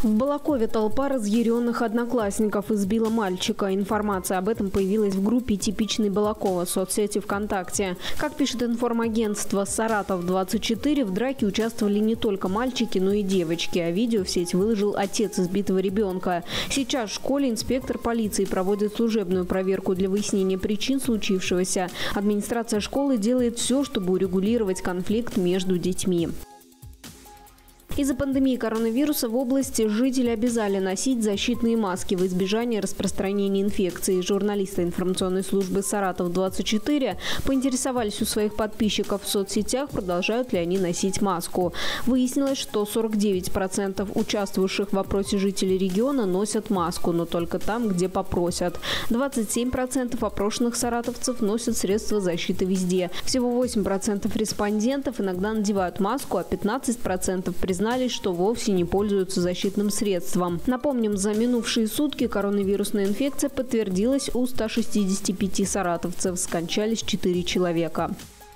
В Балакове толпа разъяренных одноклассников избила мальчика. Информация об этом появилась в группе «Типичный Балакова» соцсети ВКонтакте. Как пишет информагентство «Саратов-24», в драке участвовали не только мальчики, но и девочки. А видео в сеть выложил отец избитого ребенка. Сейчас в школе инспектор полиции проводит служебную проверку для выяснения причин случившегося. Администрация школы делает все, чтобы урегулировать конфликт между детьми. Из-за пандемии коронавируса в области жители обязали носить защитные маски в избежание распространения инфекции. Журналисты информационной службы «Саратов-24» поинтересовались у своих подписчиков в соцсетях, продолжают ли они носить маску. Выяснилось, что 49% участвовавших в опросе жителей региона носят маску, но только там, где попросят. 27% опрошенных саратовцев носят средства защиты везде. Всего 8% респондентов иногда надевают маску, а 15% признали, что вовсе не пользуются защитным средством. Напомним, за минувшие сутки коронавирусная инфекция подтвердилась у 165 саратовцев. Скончались 4 человека.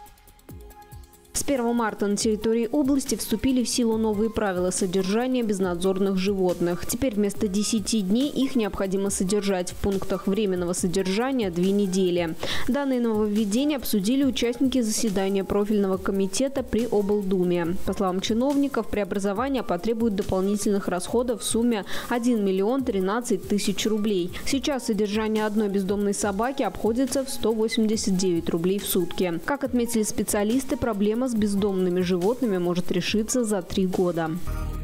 С 1 марта на территории области вступили в силу новые правила содержания безнадзорных животных. Теперь вместо 10 дней их необходимо содержать в пунктах временного содержания 2 недели. Данные нововведения обсудили участники заседания профильного комитета при облдуме. По словам чиновников, преобразование потребует дополнительных расходов в сумме 1 миллион 13 тысяч рублей. Сейчас содержание одной бездомной собаки обходится в 189 рублей в сутки. Как отметили специалисты, проблема с бездомными животными может решиться за 3 года.